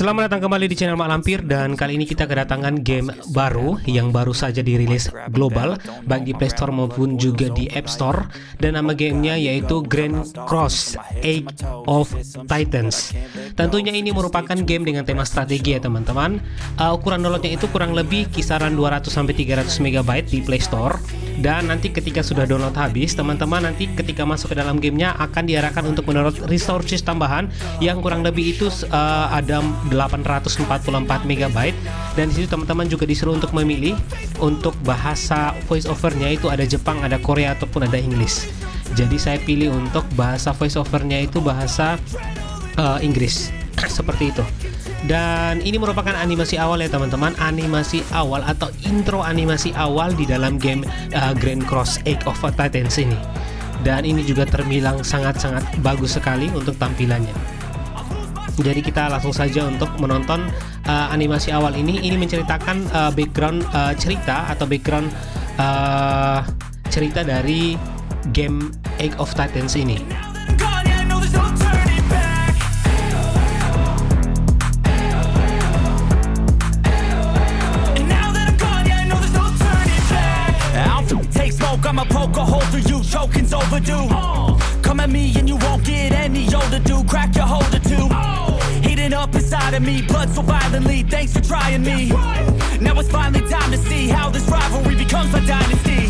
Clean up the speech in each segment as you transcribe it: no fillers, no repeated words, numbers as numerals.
Selamat datang kembali di channel Mak Lampir, dan kali ini kita kedatangan game baru yang baru saja dirilis global baik di Play Store maupun juga di App Store, dan nama gamenya yaitu Grand Cross Age of Titans. Tentunya ini merupakan game dengan tema strategi ya teman-teman. Ukuran downloadnya itu kurang lebih kisaran 200-300 MB di Play Store, dan nanti ketika sudah download habis, teman-teman nanti ketika masuk ke dalam gamenya akan diarahkan untuk mendownload resources tambahan yang kurang lebih itu ada 844 MB, dan di situ teman-teman juga disuruh untuk memilih untuk bahasa voice overnya itu ada Jepang, ada Korea ataupun ada Inggris. Jadi saya pilih untuk bahasa voice overnya itu bahasa Inggris seperti itu. Dan ini merupakan animasi awal ya teman-teman, animasi awal atau intro animasi awal di dalam game Grand Cross Age of Titans ini. Dan ini juga terbilang sangat-sangat bagus sekali untuk tampilannya. Jadi kita langsung saja untuk menonton animasi awal ini. Ini menceritakan background cerita atau background cerita dari game Age of Titans ini. I'ma poke a hole through you, choking's overdue. Come at me and you won't get any older, dude. Crack your holder too. Heating up inside of me, blood so violently. Thanks for trying me. Now it's finally time to see how this rivalry becomes my dynasty.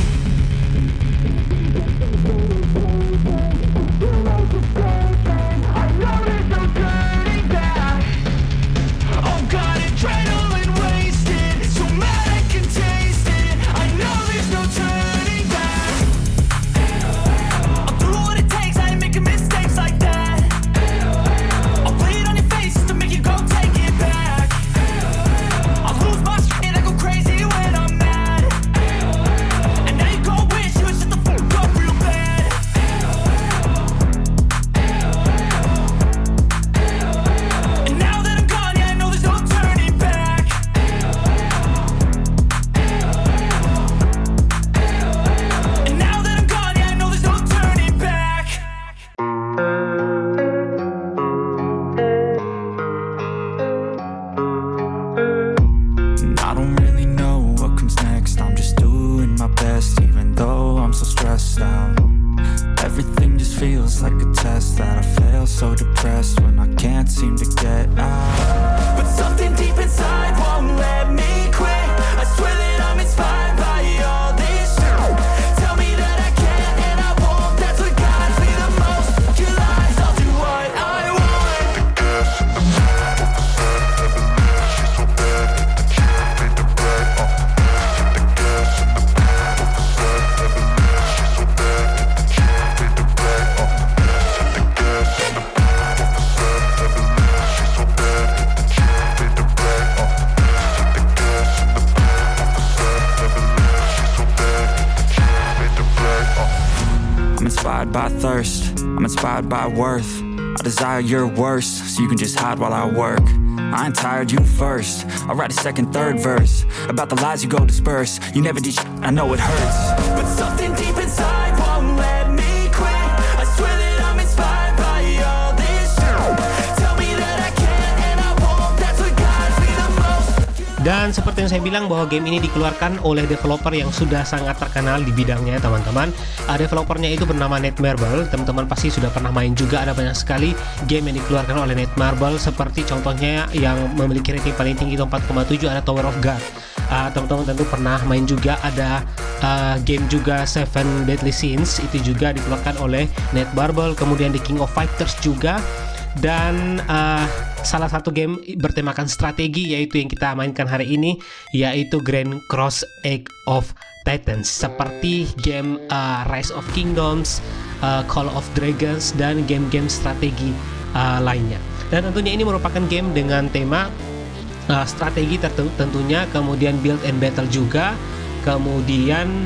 Everything just feels like a test that I fail, so depressed when I can't seem to get out. But something deep inside won't let me quit. I swear that I'm inspired by all this shit. Tell me that I can and I won't. That's what guides me the most. Your lies, I'll do what I want. The gas in the back, she's so bad. The chick made the bread. The gas in the back, she's so bad. I'm inspired by thirst, I'm inspired by worth. I desire your worst, so you can just hide while I work. I ain't tired, you first. I'll write a second, third verse about the lies you go disperse. You never did I know it hurts. But something deep inside won't let me quit. I swear that I'm inspired by all this shit. Tell me that I can and I won't. That's what guides me the most. Dan seperti yang saya bilang bahwa game ini dikeluarkan oleh developer yang sudah sangat terkenal di bidangnya teman-teman. Developernya itu bernama Netmarble. Teman-teman pasti sudah pernah main juga. Ada banyak sekali game yang dikeluarkan oleh Netmarble, seperti contohnya yang memiliki rating paling tinggi itu 4,7 ada Tower of God. Teman-teman tentu pernah main juga. Ada game juga Seven Deadly Sins, itu juga dikeluarkan oleh Netmarble. Kemudian The King of Fighters juga. Dan salah satu game bertemakan strategi yaitu yang kita mainkan hari ini, yaitu Grand Cross Age of Titans, seperti game Rise of Kingdoms, Call of Dragons, dan game-game strategi lainnya. Dan tentunya ini merupakan game dengan tema strategi tentunya, kemudian build and battle juga, kemudian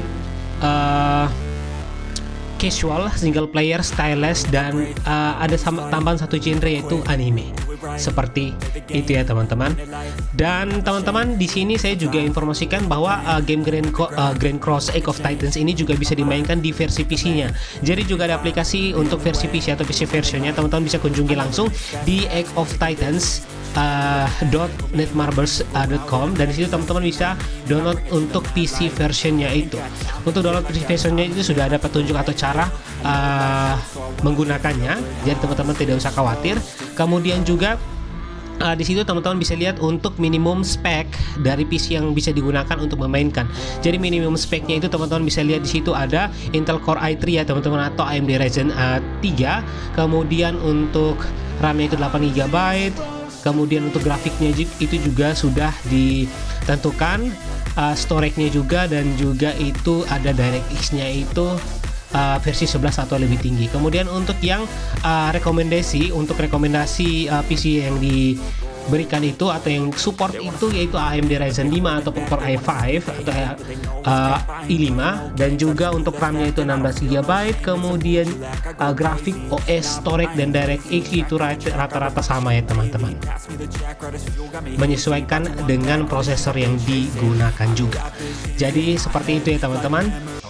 casual, single player, styleless, dan ada tambahan satu genre yaitu anime. seperti itu ya teman-teman. Dan teman-teman di sini saya juga informasikan bahwa game Grand Cross Age of Titans ini juga bisa dimainkan di versi PC-nya. Jadi juga ada aplikasi untuk versi PC atau PC versionnya, teman-teman bisa kunjungi langsung di Age of Titans .netmarbles.com, dan di situ teman-teman bisa download untuk PC versionnya itu. Untuk download PC versionnya itu sudah ada petunjuk atau cara menggunakannya, jadi teman-teman tidak usah khawatir. Kemudian juga di situ teman-teman bisa lihat untuk minimum spek dari PC yang bisa digunakan untuk memainkan. Jadi minimum speknya itu teman-teman bisa lihat di situ ada Intel Core i3 ya teman-teman, atau AMD Ryzen 3. Kemudian untuk RAM-nya itu 8 GB. Kemudian untuk grafiknya itu juga sudah ditentukan, storage-nya juga, dan juga itu ada DirectX-nya itu versi 11 atau lebih tinggi. Kemudian untuk yang rekomendasi PC yang diberikan itu atau yang support itu yaitu AMD Ryzen 5 atau Core i5 atau i5, dan juga untuk RAM-nya itu 16 GB. Kemudian grafik, OS, storage, dan DirectX itu rata-rata sama ya teman-teman, menyesuaikan dengan prosesor yang digunakan juga. Jadi seperti itu ya teman-teman.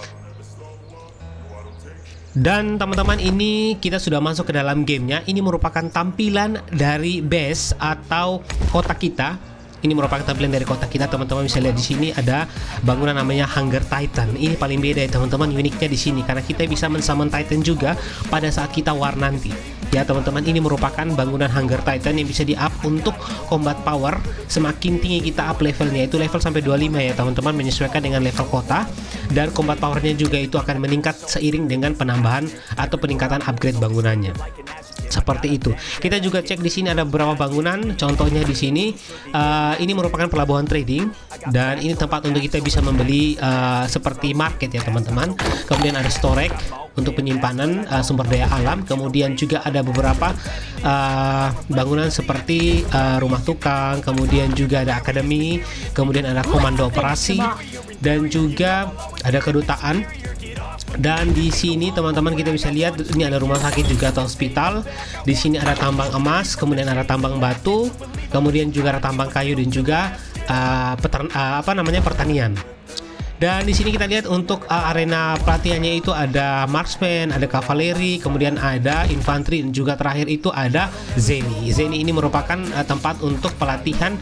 Dan teman-teman, ini kita sudah masuk ke dalam gamenya. Ini merupakan tampilan dari base atau kota kita. Ini merupakan tampilan dari kota kita, teman-teman bisa lihat di sini ada bangunan namanya Hunger Titan. Ini paling beda ya teman-teman, uniknya di sini karena kita bisa men-summon Titan juga pada saat kita war nanti. Ya teman-teman, ini merupakan bangunan Hunger Titan yang bisa di-up untuk combat power. Semakin tinggi kita up levelnya, itu level sampai 25 ya teman-teman, menyesuaikan dengan level kota. Dan combat powernya juga itu akan meningkat seiring dengan penambahan atau peningkatan upgrade bangunannya. Seperti itu. Kita juga cek di sini ada beberapa bangunan. Contohnya di sini, ini merupakan pelabuhan trading, dan ini tempat untuk kita bisa membeli seperti market ya teman-teman. Kemudian ada storage untuk penyimpanan sumber daya alam. Kemudian juga ada beberapa bangunan seperti rumah tukang. Kemudian juga ada akademi. Kemudian ada komando operasi, dan juga ada kedutaan. Dan di sini teman-teman kita bisa lihat ini ada rumah sakit juga atau hospital. Di sini ada tambang emas, kemudian ada tambang batu, kemudian juga ada tambang kayu, dan juga pertanian. Dan di sini kita lihat untuk arena pelatihannya itu ada marksman, ada kavaleri, kemudian ada infanteri, dan juga terakhir itu ada zeni. Zeni ini merupakan tempat untuk pelatihan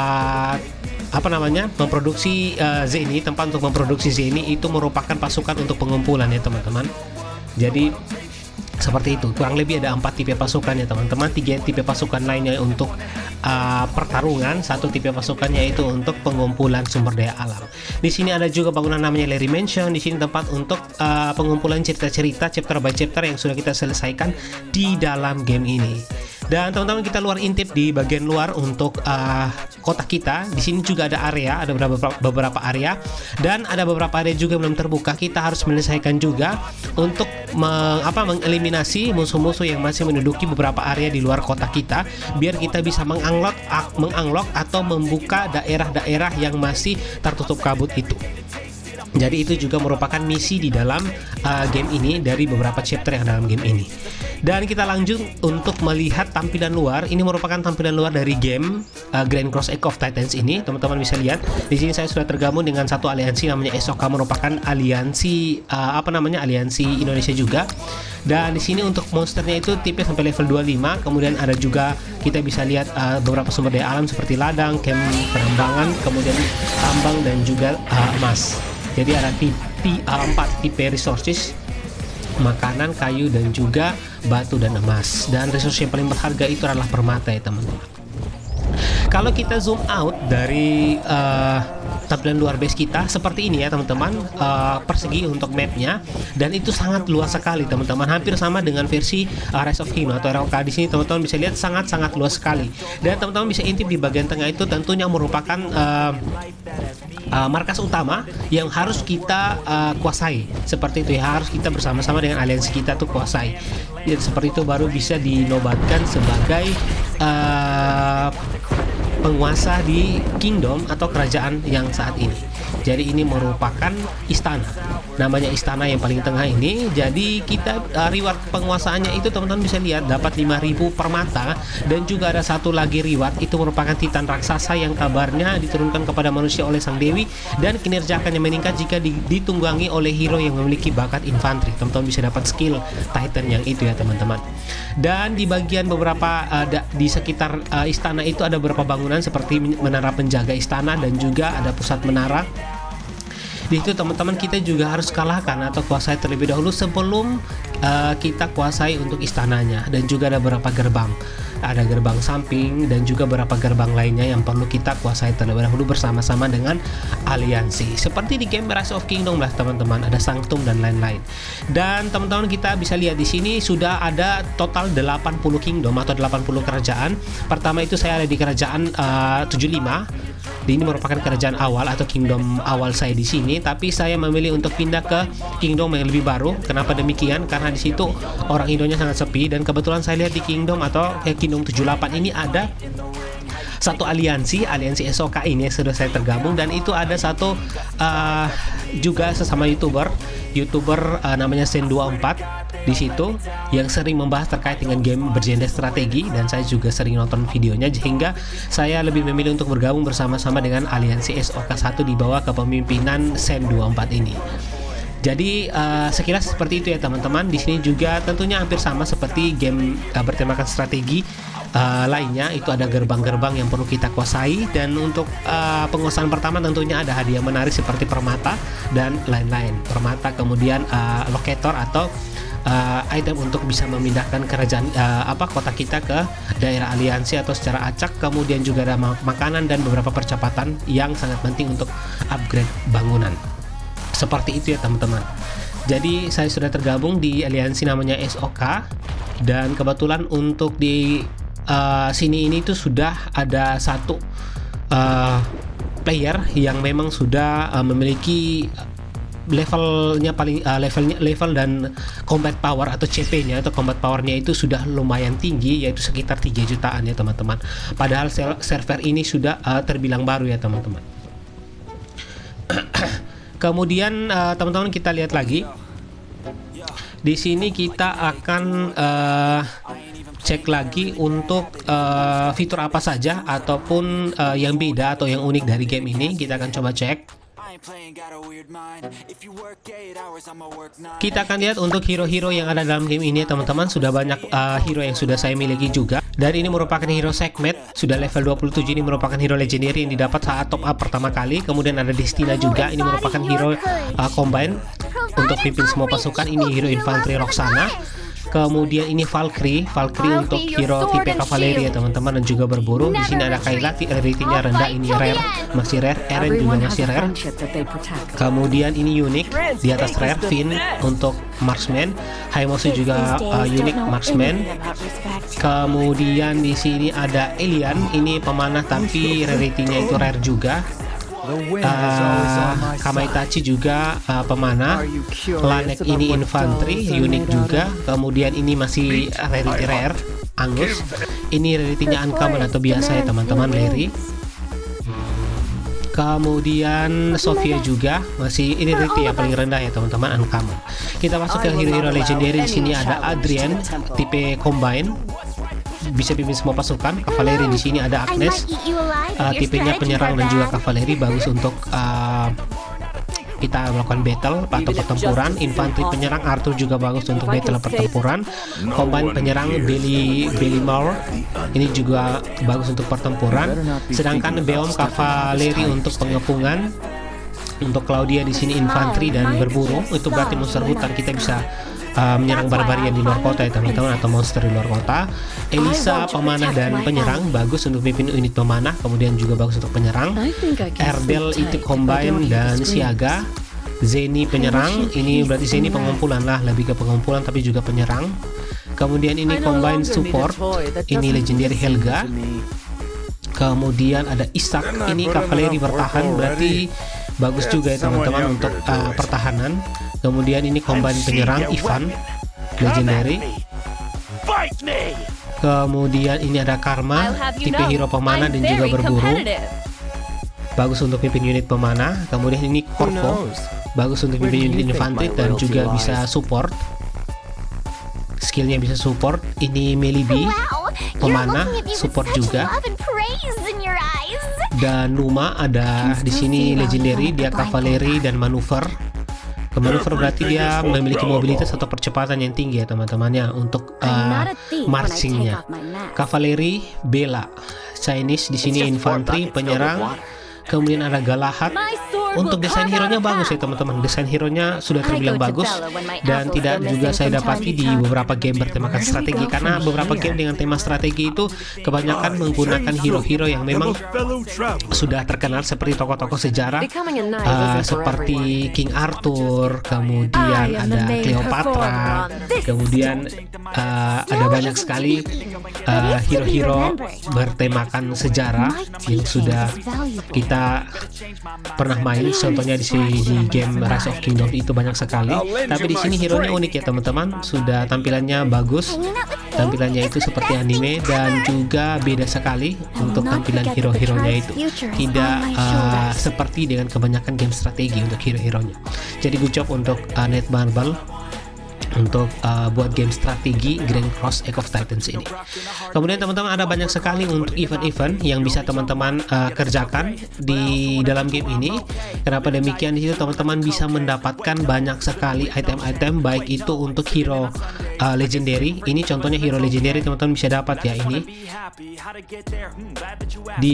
memproduksi zeni. Tempat untuk memproduksi zeni itu merupakan pasukan untuk pengumpulan ya teman-teman. Jadi seperti itu, kurang lebih ada 4 tipe pasukan ya teman-teman. 3 tipe pasukan lainnya untuk pertarungan, 1 tipe pasukannya itu untuk pengumpulan sumber daya alam. Di sini ada juga bangunan namanya Larry Mansion. Di sini tempat untuk pengumpulan cerita-cerita chapter by chapter yang sudah kita selesaikan di dalam game ini. Dan teman-teman kita intip di bagian luar untuk kota kita. Di sini juga ada area, ada beberapa area, dan ada beberapa area juga belum terbuka. Kita harus menyelesaikan juga untuk mengeliminasi musuh-musuh yang masih menduduki beberapa area di luar kota kita, biar kita bisa mengunlock atau membuka daerah-daerah yang masih tertutup kabut itu. Jadi itu juga merupakan misi di dalam game ini dari beberapa chapter yang dalam game ini. Dan kita lanjut untuk melihat tampilan luar. Ini merupakan tampilan luar dari game Grand Cross Age of Titans ini. Teman-teman bisa lihat di sini saya sudah tergabung dengan satu aliansi namanya Esoka, merupakan aliansi aliansi Indonesia juga. Dan di sini untuk monsternya itu tipe sampai level 25. Kemudian ada juga kita bisa lihat beberapa sumber daya alam seperti ladang, camp penambangan, kemudian tambang, dan juga emas. Jadi ada 4 tipe resources: makanan, kayu, dan juga batu dan emas. Dan resource yang paling berharga itu adalah permata ya teman-teman. Kalau kita zoom out dari tampilan luar base kita seperti ini ya teman-teman, persegi untuk mapnya, dan itu sangat luas sekali teman-teman, hampir sama dengan versi Rise of Kingdom atau ROK. Di sini teman-teman bisa lihat sangat-sangat luas sekali. Dan teman-teman bisa intip di bagian tengah itu tentunya merupakan markas utama yang harus kita kuasai. Seperti itu ya, harus kita bersama-sama dengan aliansi kita tuh kuasai. Jadi seperti itu baru bisa dinobatkan sebagai penguasa di kingdom atau kerajaan yang saat ini. Jadi ini merupakan istana, namanya istana yang paling tengah ini. Jadi kita reward penguasaannya itu teman-teman bisa lihat dapat 5.000 permata, dan juga ada satu lagi reward itu merupakan titan raksasa yang kabarnya diturunkan kepada manusia oleh sang dewi, dan kinerja akan meningkat jika ditunggangi oleh hero yang memiliki bakat infanteri. Teman-teman bisa dapat skill titan yang itu ya teman-teman. Dan di bagian beberapa di sekitar istana itu ada beberapa bangunan seperti menara penjaga istana dan juga ada pusat menara. Di situ teman-teman kita juga harus kalahkan atau kuasai terlebih dahulu sebelum kita kuasai untuk istananya. Dan juga ada beberapa gerbang, ada gerbang samping dan juga beberapa gerbang lainnya yang perlu kita kuasai terlebih dahulu bersama-sama dengan aliansi. Seperti di game Rise of Kingdom lah teman-teman, ada Sanctum dan lain-lain. Dan teman-teman kita bisa lihat di sini sudah ada total 80 kingdom atau 80 kerajaan. Pertama itu saya ada di kerajaan 75. Ini merupakan kerajaan awal atau kingdom awal saya di sini, tapi saya memilih untuk pindah ke kingdom yang lebih baru. Kenapa demikian? Karena di situ orang Indonya sangat sepi, dan kebetulan saya lihat di kingdom atau kingdom 78 ini ada satu aliansi SOK ini yang sudah saya tergabung, dan itu ada satu juga sesama youtuber namanya Sen24 di situ yang sering membahas terkait dengan game bergenre strategi, dan saya juga sering nonton videonya, sehingga saya lebih memilih untuk bergabung bersama-sama dengan aliansi SOK1 di bawah kepemimpinan Sen24 ini. Jadi sekilas seperti itu ya teman-teman. Di sini juga tentunya hampir sama seperti game bertemakan strategi lainnya. Itu ada gerbang-gerbang yang perlu kita kuasai, dan untuk penguasaan pertama tentunya ada hadiah menarik seperti permata dan lain-lain. Permata, kemudian locator atau item untuk bisa memindahkan kerajaan kota kita ke daerah aliansi atau secara acak. Kemudian juga ada makanan dan beberapa percepatan yang sangat penting untuk upgrade bangunan. Seperti itu ya teman-teman. Jadi saya sudah tergabung di aliansi namanya SOK, dan kebetulan untuk di sini ini tuh sudah ada satu player yang memang sudah memiliki levelnya paling level dan combat power atau CP-nya atau combat powernya itu sudah lumayan tinggi, yaitu sekitar 3 jutaan ya teman-teman. Padahal server ini sudah terbilang baru ya teman-teman. Kemudian teman-teman kita lihat lagi di sini, kita akan cek lagi untuk fitur apa saja ataupun yang beda atau yang unik dari game ini. Kita akan coba cek. Kita akan lihat untuk hero-hero yang ada dalam game ini teman-teman. Sudah banyak hero yang sudah saya miliki juga, dan ini merupakan hero segment sudah level 27. Ini merupakan hero legendary yang didapat saat top up pertama kali. Kemudian ada Destina juga, ini merupakan hero combine untuk pimpin semua pasukan. Ini hero infanteri Roxana. Kemudian ini Valkyrie untuk hero tipe kavaleri ya teman-teman, dan juga berburu. Di sini ada Kayla, ratingnya rendah, ini rare, masih rare. Eren juga masih rare. Kemudian ini unik di atas rare, Finn untuk marksman. Haimosu juga unik marksman. Kemudian di sini ada Elian, ini pemanah tapi ratingnya itu rare juga. Kamaitachi juga pemanah. Lanek ini infanteri, unik juga. Kemudian ini masih rarity rare, Angus. Ini raritynya uncommon atau biasa ya teman-teman, Larry. Kemudian Sofia juga masih, ini rarity yang paling rendah ya teman-teman, uncommon. Kita masuk ke hero-hero legendary. Di sini ada Adrian tipe combine, bisa pimpin semua pasukan. Kavaleri di sini ada Agnes, tipenya penyerang dan juga kavaleri, bagus untuk kita melakukan battle atau pertempuran. Infanteri penyerang Arthur juga bagus untuk battle pertempuran. Combine penyerang Billy Moore, ini juga bagus untuk pertempuran. Sedangkan Beom kavaleri untuk pengepungan. Untuk Claudia di sini infanteri dan berburu, itu berarti monster hutan. Kita bisa menyerang barbarian di luar kota ya teman-teman, atau monster di luar kota. Elisa pemanah dan penyerang, bagus untuk pimpin unit pemanah, kemudian juga bagus untuk penyerang. Erdel itu combine dan siaga. Zeni penyerang, ini berarti Zeni pengumpulan lah, lebih ke pengumpulan tapi juga penyerang. Kemudian ini combine support, ini legendary Helga. Kemudian ada Ishak, ini kavaleri bertahan, berarti bagus juga ya teman-teman untuk pertahanan. Kemudian ini combine penyerang Ivan legendary. Kemudian ini ada Karma, tipe hero pemanah dan juga berburu, bagus untuk pimpin unit pemanah. Kemudian ini Corvo, bagus untuk pimpin unit infanteri dan juga bisa support, skillnya bisa support. Ini Melibi, pemanah, support juga. Dan Numa ada di sini legendary, dia kavaleri dan manuver. Manuver berarti dia memiliki mobilitas atau percepatan yang tinggi ya teman-temannya untuk marchingnya. Kavaleri, Bella, Chinese di sini infanteri, penyerang. Kemudian ada Galahad. Untuk desain hero-nya bagus ya teman-teman. Desain hero-nya sudah terbilang bagus dan tidak juga saya dapati di beberapa game bertemakan strategi, karena beberapa game dengan tema strategi itu kebanyakan menggunakan hero-hero yang memang sudah terkenal seperti tokoh-tokoh sejarah seperti King Arthur, kemudian ada Cleopatra, kemudian ada banyak sekali hero-hero bertemakan sejarah yang sudah kita pernah main. Contohnya di game Rise of Kingdom itu banyak sekali. Tapi di sini hero-nya unik ya teman-teman. Sudah tampilannya bagus. Tampilannya itu seperti anime dan juga beda sekali untuk tampilan hero-heronya itu. Tidak seperti dengan kebanyakan game strategi untuk hero-heronya. Jadi good job untuk Netmarble untuk buat game strategi Grand Cross Echo of Titans ini. Kemudian teman-teman ada banyak sekali untuk event-event yang bisa teman-teman kerjakan di dalam game ini. Kenapa demikian? Di situ teman-teman bisa mendapatkan banyak sekali item-item, baik itu untuk hero legendary. Ini contohnya hero legendary teman-teman bisa dapat ya, ini di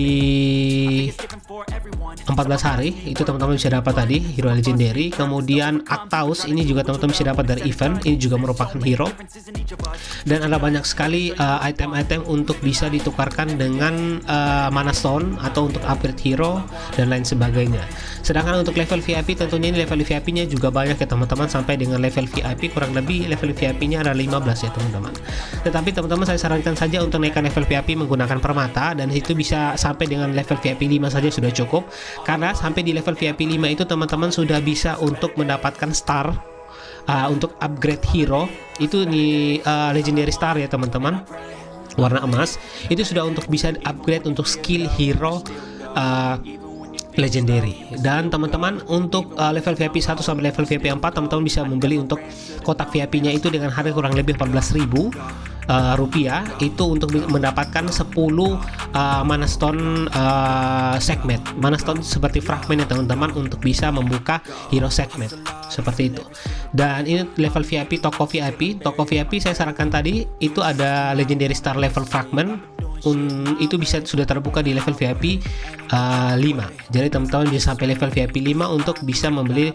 14 hari itu teman-teman bisa dapat tadi hero legendary. Kemudian Actaus ini juga teman-teman bisa dapat dari event. Ini juga merupakan hero dan ada banyak sekali item-item untuk bisa ditukarkan dengan mana stone atau untuk upgrade hero dan lain sebagainya. Sedangkan untuk level VIP tentunya ini level VIP-nya juga banyak ya teman-teman, sampai dengan level VIP kurang lebih level VIP-nya ada 15 ya teman-teman. Tetapi teman-teman saya sarankan saja untuk naikkan level VIP menggunakan permata, dan itu bisa sampai dengan level VIP 5 saja sudah cukup, karena sampai di level VIP 5 itu teman-teman sudah bisa untuk mendapatkan star. Untuk upgrade hero itu di legendary star ya teman-teman, warna emas itu sudah untuk bisa upgrade untuk skill hero legendary. Dan teman-teman untuk level VIP 1 sampai level VIP 4 teman-teman bisa membeli untuk kotak VIP-nya itu dengan harga kurang lebih 14.000 rupiah, itu untuk mendapatkan 10 mana stone segment. Mana stone seperti fragment ya teman-teman, untuk bisa membuka hero segment seperti itu. Dan ini level VIP, toko VIP saya sarankan tadi itu ada legendary star level fragment. Itu bisa sudah terbuka di level VIP 5. Jadi teman-teman bisa sampai level VIP 5 untuk bisa membeli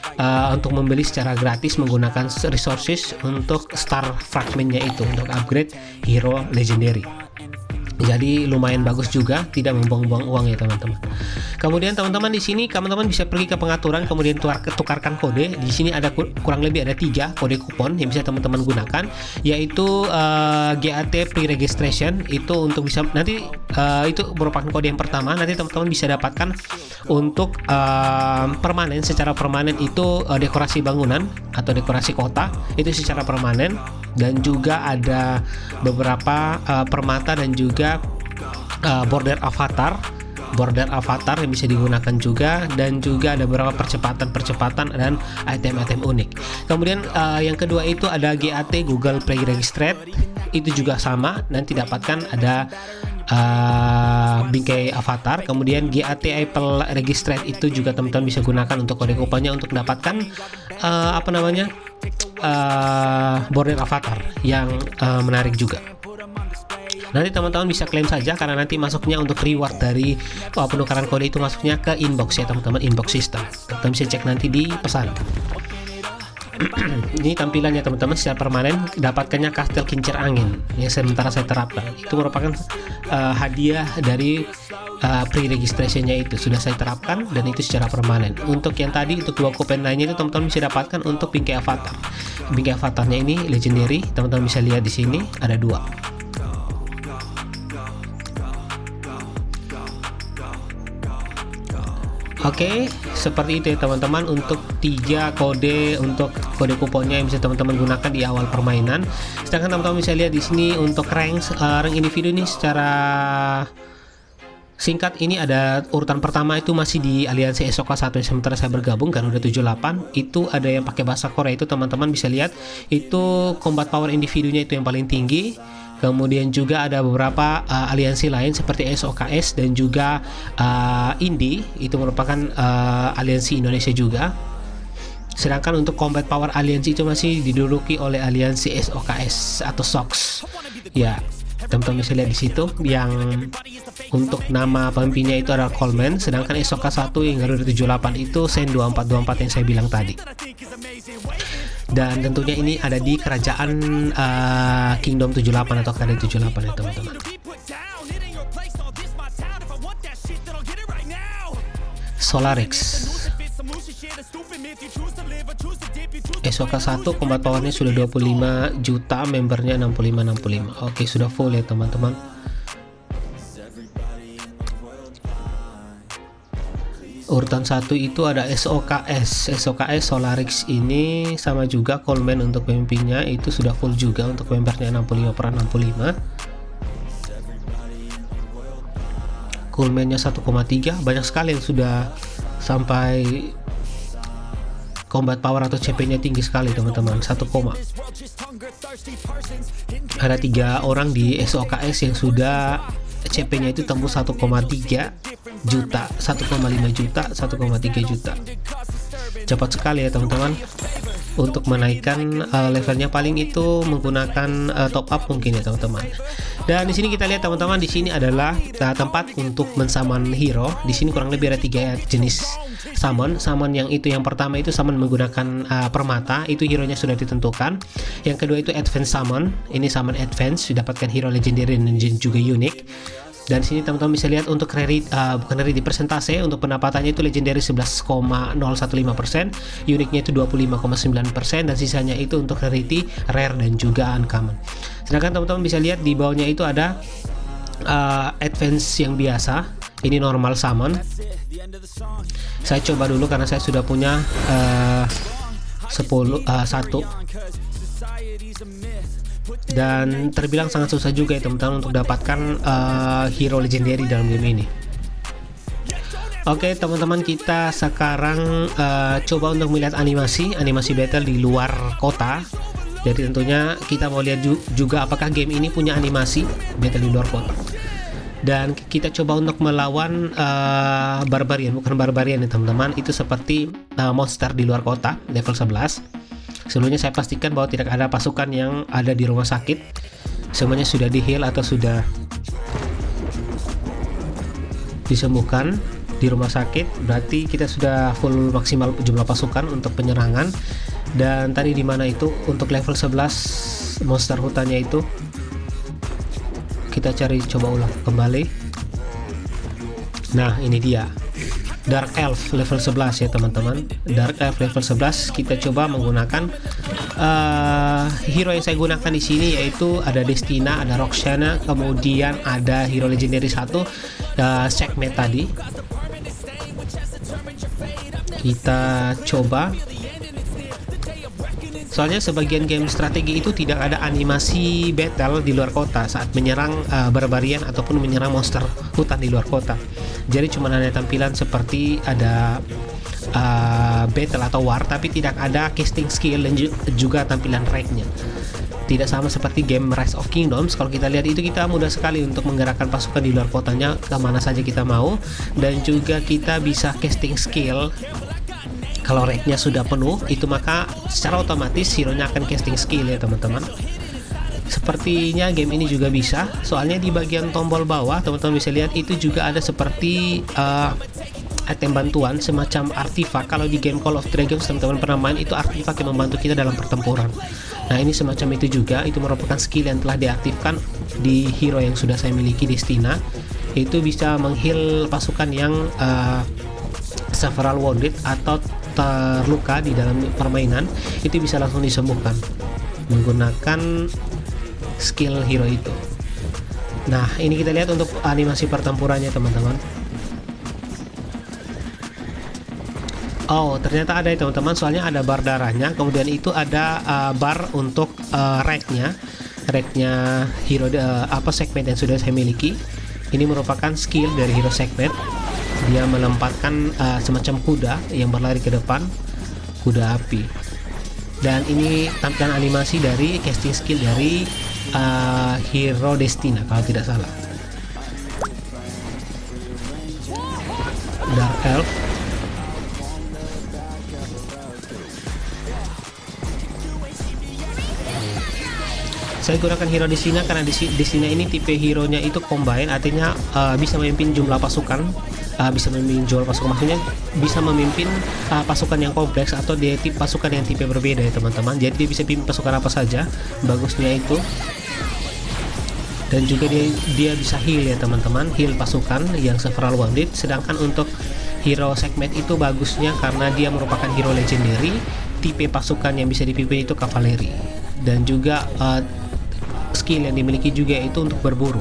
secara gratis menggunakan resources untuk star fragmentnya itu untuk upgrade hero legendary. Jadi lumayan bagus juga, tidak membuang-buang uang ya teman-teman. Kemudian teman-teman di sini teman-teman bisa pergi ke pengaturan, kemudian tukarkan kode. Di sini ada kurang lebih ada 3 kode kupon yang bisa teman-teman gunakan, yaitu GAT pre-registration itu untuk bisa nanti itu merupakan kode yang pertama. Nanti teman-teman bisa dapatkan untuk permanen, secara permanen itu dekorasi bangunan atau dekorasi kota itu secara permanen, dan juga ada beberapa permata dan juga border avatar yang bisa digunakan juga, dan juga ada beberapa percepatan dan item-item unik. Kemudian yang kedua itu ada GAT Google Play Registered, itu juga sama, nanti dapatkan ada bingkai avatar. Kemudian GAT Apple Registered itu juga teman-teman bisa gunakan untuk kode kuponnya untuk dapatkan border avatar yang menarik juga. Nanti teman-teman bisa klaim saja, karena nanti masuknya untuk reward dari penukaran kode itu masuknya ke inbox ya teman-teman, inbox system. Teman-teman bisa cek nanti di pesan. Ini tampilannya teman-teman secara permanen, dapatkannya kastel kincir angin yang sementara saya terapkan. Itu merupakan hadiah dari pre-registrationnya itu sudah saya terapkan, dan itu secara permanen. Untuk yang tadi untuk 2 kupon lainnya itu teman-teman bisa dapatkan untuk bingkai avatar. Bingkai avatarnya ini legendary, teman-teman bisa lihat di sini ada 2. Oke, seperti itu ya teman-teman untuk 3 kode untuk kode kuponnya yang bisa teman-teman gunakan di awal permainan. Sedangkan teman-teman bisa lihat di sini untuk rank individu ini secara singkat ini ada urutan pertama itu masih di aliansi Esoka 1, sementara saya bergabung kan udah 78. Itu ada yang pakai bahasa Korea, itu teman-teman bisa lihat itu combat power individunya itu yang paling tinggi. Kemudian juga ada beberapa aliansi lain seperti SOKS dan juga Indi, itu merupakan aliansi Indonesia juga. Sedangkan untuk combat power aliansi itu masih diduduki oleh aliansi SOKS atau SOX. Ya, teman-teman bisa lihat di situ yang untuk nama pemimpinnya itu adalah Coleman, sedangkan Esoka 1 yang Garuda 78 itu Sen 2424 yang saya bilang tadi. Dan tentunya ini ada di kerajaan Kingdom 78 atau KD 78 ya teman-teman. Solarix Esoka 1 combat powernya sudah 25 juta, membernya 65. Oke, sudah full ya teman-teman. Urutan 1 itu ada SOKS Solarix ini sama juga. Coleman untuk pemimpinnya itu sudah full juga, untuk membernya 65. Colemannya 1,3, banyak sekali yang sudah sampai combat power atau CP nya tinggi sekali teman-teman, 1, ada 3 orang di SOKS yang sudah CP nya itu tembus 1,3 juta, 1,5 juta, 1,3 juta. Cepat sekali ya teman-teman untuk menaikkan levelnya, paling itu menggunakan top up mungkin ya teman-teman. Dan di sini kita lihat teman-teman, di sini adalah tempat untuk mensummon hero. Di sini kurang lebih ada 3 jenis summon. Summon yang pertama itu summon menggunakan permata, itu hero nya sudah ditentukan. Yang kedua itu advance summon, ini summon advance, didapatkan hero legendary dan juga unik. Dan sini teman-teman bisa lihat untuk rarity persentase, untuk pendapatannya itu legendary 11,015%, uniknya itu 25,9%, dan sisanya itu untuk rarity, rare dan juga uncommon. Sedangkan teman-teman bisa lihat di bawahnya itu ada advance yang biasa, ini normal summon. Saya coba dulu karena saya sudah punya 1, dan terbilang sangat susah juga ya teman-teman untuk dapatkan hero legendary dalam game ini. Oke teman-teman, kita sekarang coba untuk melihat animasi battle di luar kota. Jadi tentunya kita mau lihat juga apakah game ini punya animasi battle di luar kota. Dan kita coba untuk melawan barbarian, bukan barbarian ya teman-teman, itu seperti monster di luar kota level 11. Sebelumnya saya pastikan bahwa tidak ada pasukan yang ada di rumah sakit, semuanya sudah di heal atau sudah disembuhkan di rumah sakit. Berarti kita sudah full maksimal jumlah pasukan untuk penyerangan. Dan tadi di mana itu untuk level 11 monster hutannya itu kita cari, coba ulang kembali. Nah ini dia Dark Elf level 11 ya teman-teman. Dark Elf level 11 kita coba menggunakan hero yang saya gunakan di sini, yaitu ada Destina, ada Roxana, kemudian ada hero legendary 1 Sekhmet tadi. Kita coba, soalnya sebagian game strategi itu tidak ada animasi battle di luar kota saat menyerang barbarian ataupun menyerang monster hutan di luar kota. Jadi cuma ada tampilan seperti ada battle atau war, tapi tidak ada casting skill dan juga tampilan rank-nya. Tidak sama seperti game Rise of Kingdoms. Kalau kita lihat itu kita mudah sekali untuk menggerakkan pasukan di luar kotanya kemana saja kita mau, dan juga kita bisa casting skill. Kalau rank-nya sudah penuh, itu maka secara otomatis hero-nya akan casting skill ya teman-teman. Sepertinya game ini juga bisa, soalnya di bagian tombol bawah teman-teman bisa lihat itu juga ada seperti item bantuan semacam artifak. Kalau di game Call of Dragons teman-teman pernah main, itu artifak yang membantu kita dalam pertempuran. Nah ini semacam itu juga, itu merupakan skill yang telah diaktifkan di hero yang sudah saya miliki, Destina. Itu bisa mengheal pasukan yang several wounded atau terluka di dalam permainan, itu bisa langsung disembuhkan menggunakan skill hero itu. Nah ini kita lihat untuk animasi pertempurannya teman-teman. Oh, ternyata ada ya teman-teman, soalnya ada bar darahnya, kemudian itu ada bar untuk ranknya hero segmen yang sudah saya miliki. Ini merupakan skill dari hero segmen. Dia melempatkan semacam kuda yang berlari ke depan, kuda api. Dan ini tampilan animasi dari casting skill dari hero Destina kalau tidak salah. Dark Elf. Saya gunakan hero Destina karena Destina ini tipe hero-nya itu combine, artinya bisa memimpin jumlah pasukan, maksudnya bisa memimpin pasukan yang kompleks, atau dia tipe pasukan yang tipe berbeda ya teman-teman. Jadi dia bisa pimpin pasukan apa saja, bagusnya itu. Dan juga dia bisa heal ya teman-teman, heal pasukan yang several wounded. Sedangkan untuk hero segmen itu bagusnya karena dia merupakan hero legendary, tipe pasukan yang bisa dipimpin itu kavaleri, dan juga skill yang dimiliki juga itu untuk berburu.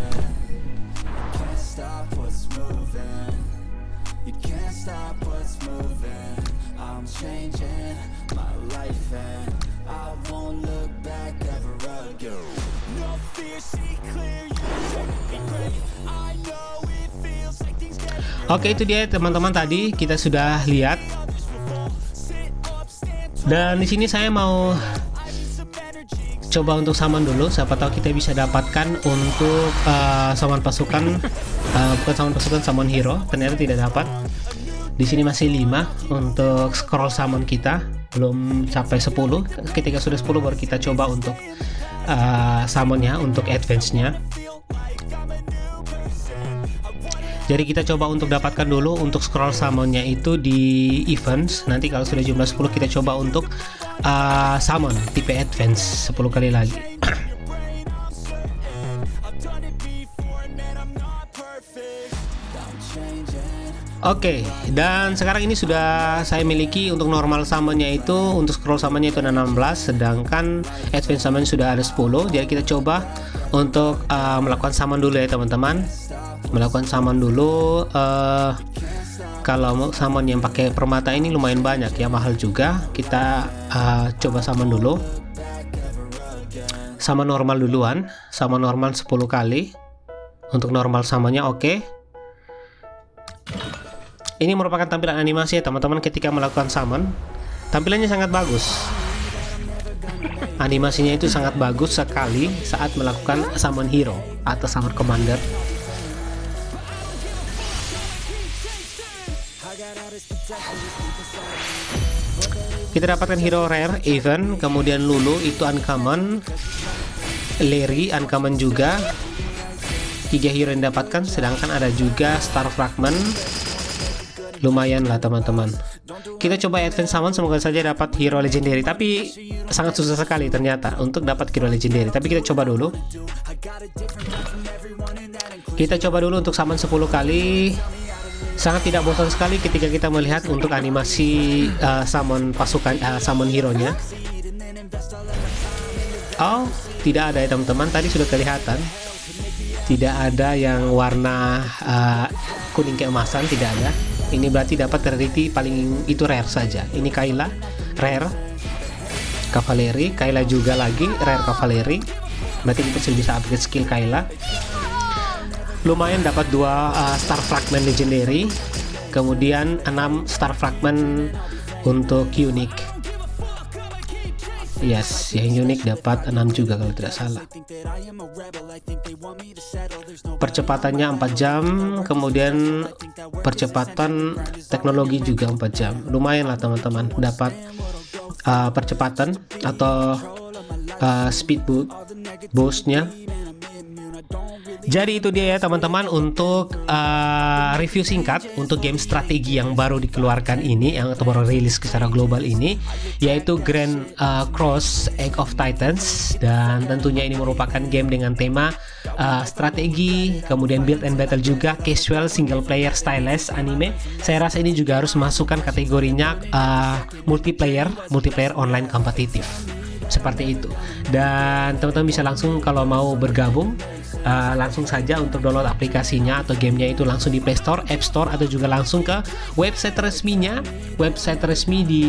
Oke, itu dia teman-teman, tadi kita sudah lihat. Dan di sini saya mau coba untuk summon dulu, siapa tahu kita bisa dapatkan untuk summon pasukan, bukan summon pasukan, summon hero. Ternyata tidak dapat. Di sini masih 5 untuk scroll summon kita, belum sampai 10. Ketika sudah 10 baru kita coba untuk summonnya, untuk advance-nya. Jadi kita coba untuk dapatkan dulu untuk scroll summonnya itu di events. Nanti kalau sudah jumlah 10 kita coba untuk summon tipe advance 10 kali lagi. Oke, dan sekarang ini sudah saya miliki untuk normal summonnya itu, untuk scroll summonnya itu 16, sedangkan advance summon sudah ada 10. Jadi kita coba untuk melakukan summon dulu ya teman-teman. Melakukan summon dulu. Kalau summon yang pakai permata ini lumayan banyak ya, mahal juga. Kita coba summon dulu. Summon normal duluan, summon normal 10 kali. Untuk normal summonnya oke. Ini merupakan tampilan animasi ya teman-teman ketika melakukan summon. Tampilannya sangat bagus. Animasinya itu sangat bagus sekali saat melakukan summon hero atau summon commander. Kita dapatkan hero rare event, kemudian Lulu itu uncommon, Larry uncommon juga. 3 hero yang dapatkan, sedangkan ada juga Star Fragment. Lumayan lah teman-teman. Kita coba advance summon, semoga saja dapat hero legendary, tapi sangat susah sekali ternyata untuk dapat hero legendary. Tapi kita coba dulu. Kita coba dulu untuk summon 10 kali. Sangat tidak bosan sekali ketika kita melihat untuk animasi summon pasukan, summon hero nya. Oh, tidak ada ya teman-teman, tadi sudah kelihatan. Tidak ada yang warna kuning keemasan, tidak ada. Ini berarti dapat rarity paling itu rare saja. Ini Kayla rare Cavalery, Kayla juga lagi rare Cavalery. Berarti kita sudah bisa upgrade skill Kayla. Lumayan dapat 2 Star Fragment legendary, kemudian 6 Star Fragment untuk unique. Yes, yang unik dapat 6 juga kalau tidak salah. Percepatannya 4 jam, kemudian percepatan teknologi juga 4 jam. Lumayan lah teman-teman, dapat percepatan atau speed boostnya. Jadi itu dia ya teman-teman untuk review singkat untuk game strategi yang baru dikeluarkan ini, yang baru rilis secara global ini, yaitu Grand Cross Age of Titans. Dan tentunya ini merupakan game dengan tema strategi, kemudian build and battle juga, casual, single player, stylized anime. Saya rasa ini juga harus masukkan kategorinya multiplayer online kompetitif. Seperti itu. Dan teman-teman bisa langsung kalau mau bergabung langsung saja untuk download aplikasinya atau gamenya itu langsung di Play Store, App Store, atau juga langsung ke website resminya, website resmi di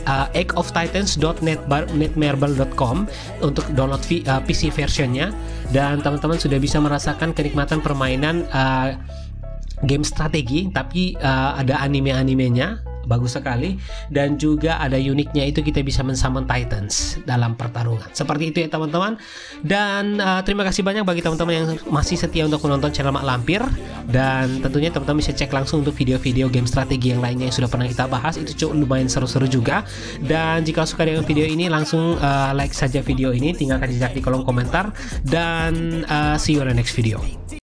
eggoftitans.netmarble.com untuk download PC versionnya. Dan teman-teman sudah bisa merasakan kenikmatan permainan game strategi, tapi ada anime-animenya, bagus sekali. Dan juga ada uniknya itu kita bisa men-summon Titans dalam pertarungan. Seperti itu ya teman-teman. Dan terima kasih banyak bagi teman-teman yang masih setia untuk menonton channel Mak Lampir. Dan tentunya teman-teman bisa cek langsung untuk video-video game strategi yang lainnya yang sudah pernah kita bahas. Itu lumayan seru-seru juga. Dan jika suka dengan video ini, langsung like saja video ini, tinggalkan jejak di kolom komentar. Dan see you on the next video.